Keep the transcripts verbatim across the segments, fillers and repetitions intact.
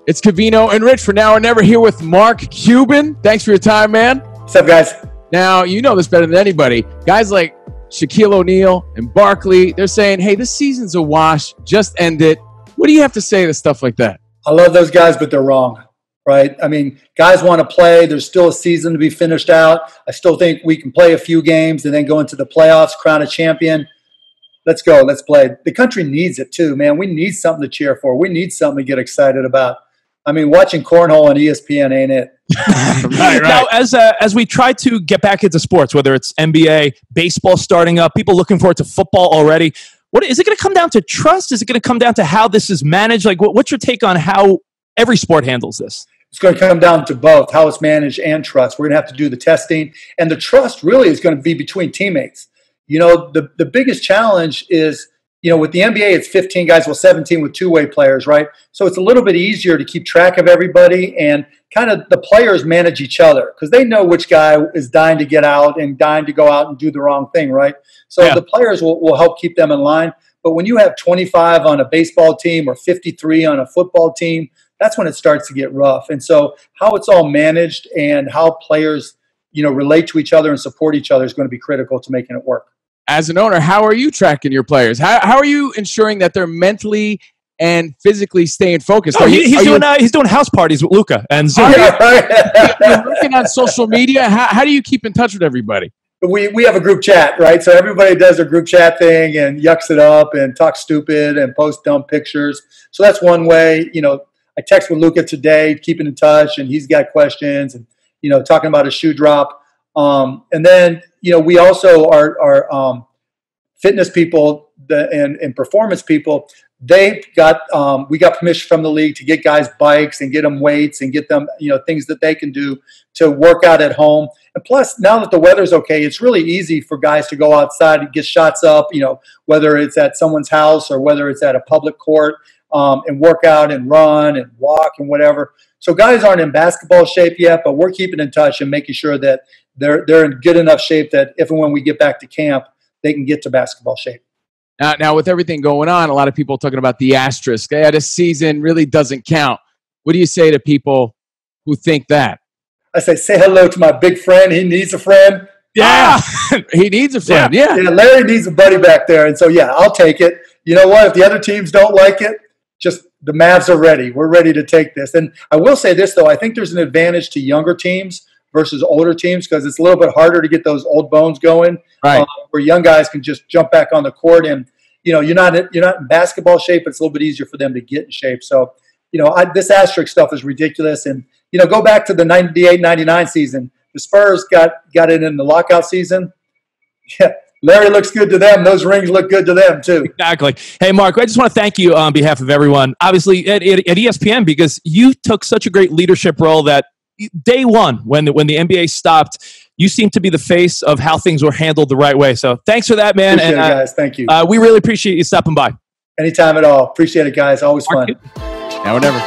It's Covino and Rich for Now or Never, here with Mark Cuban. Thanks for your time, man. What's up, guys? Now, you know this better than anybody. Guys like Shaquille O'Neal and Barkley, they're saying, hey, this season's a wash. Just end it. What do you have to say to stuff like that? I love those guys, but they're wrong, right? I mean, guys want to play. There's still a season to be finished out. I still think we can play a few games and then go into the playoffs, crown a champion. Let's go. Let's play. The country needs it too, man. We need something to cheer for. We need something to get excited about. I mean, watching cornhole on E S P N ain't it. right, right. Now, as uh, as we try to get back into sports, whether it's N B A, baseball starting up, people looking forward to football already, what is it going to come down to? Trust? Is it going to come down to how this is managed? Like, what, what's your take on how every sport handles this? It's going to come down to both, how it's managed and trust. We're going to have to do the testing. And the trust really is going to be between teammates. You know, the, the biggest challenge is, you know, with the N B A, it's fifteen guys, well, seventeen with two-way players, right? So it's a little bit easier to keep track of everybody, and kind of the players manage each other because they know which guy is dying to get out and dying to go out and do the wrong thing, right? So yeah. the players will, will help keep them in line. But when you have twenty-five on a baseball team or fifty-three on a football team, that's when it starts to get rough. And so how it's all managed and how players, you know, relate to each other and support each other is going to be critical to making it work. As an owner, how are you tracking your players? How how are you ensuring that they're mentally and physically staying focused? Oh, you, he's doing you, uh, he's doing house parties with Luca and Zoom. Yeah, right. You're working on social media. How how do you keep in touch with everybody? We we have a group chat, right? So everybody does their group chat thing and yucks it up and talks stupid and posts dumb pictures. So that's one way. You know, I text with Luca today, keeping in touch, and he's got questions and, you know, talking about a shoe drop. Um, and then, you know, we also are, are um, fitness people the, and, and performance people. They got, um, we got permission from the league to get guys bikes and get them weights and get them, you know, things that they can do to work out at home. And plus, now that the weather's okay, it's really easy for guys to go outside and get shots up, you know, whether it's at someone's house or whether it's at a public court, um, and work out and run and walk and whatever. So guys aren't in basketball shape yet, but we're keeping in touch and making sure that they're they're in good enough shape that if and when we get back to camp, they can get to basketball shape. Now, now with everything going on, a lot of people talking about the asterisk. Yeah, this season really doesn't count. What do you say to people who think that? I say, say hello to my big friend. He needs a friend. Yeah, ah! He needs a friend. Yeah. yeah. Yeah, Larry needs a buddy back there. And so, yeah, I'll take it. You know what? If the other teams don't like it, just the Mavs are ready. We're ready to take this. And I will say this, though. I think there's an advantage to younger teams versus older teams because it's a little bit harder to get those old bones going, right? Uh, where young guys can just jump back on the court, and you know you're not you're not in basketball shape. It's a little bit easier for them to get in shape. So you know I, this asterisk stuff is ridiculous. And you know go back to the ninety-eight ninety-nine season. The Spurs got got it in the lockout season. Yeah. Larry looks good to them. Those rings look good to them, too. Exactly. Hey, Mark, I just want to thank you on behalf of everyone, obviously, at, at, at E S P N, because you took such a great leadership role that day one, when the, when the N B A stopped, you seemed to be the face of how things were handled the right way. So thanks for that, man. Appreciate and, it, guys. Thank you. Uh, we really appreciate you stopping by. Anytime at all. Appreciate it, guys. Always fun. Now or never.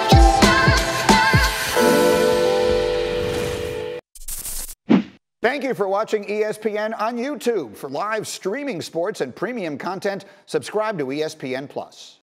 Thank you for watching E S P N on YouTube. For live streaming sports and premium content, subscribe to E S P N Plus.